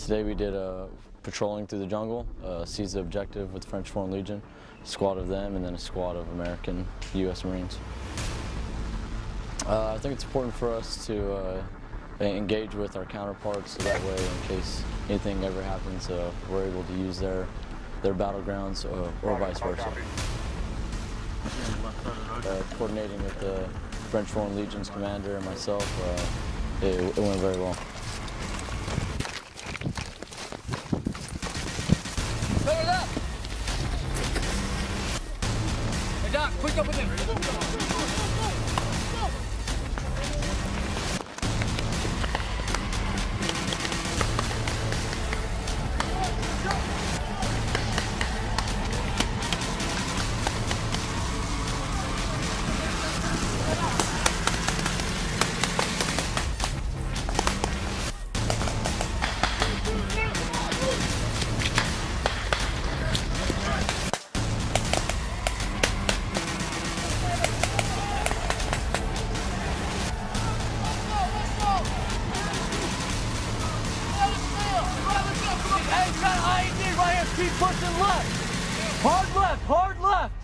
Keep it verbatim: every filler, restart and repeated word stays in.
Today we did uh, patrolling through the jungle, uh, seized the objective with the French Foreign Legion, a squad of them, and then a squad of American U S Marines. Uh, I think it's important for us to uh, engage with our counterparts, so that way, in case anything ever happens, uh, we're able to use their their battlegrounds uh, or vice versa. Uh, coordinating with the French Foreign Legion's commander and myself, uh, it, it went very well. Cover it up! Hey Doc, quick up with him! Go, go, go, go, go, Keep pushing left. Hard left, hard left.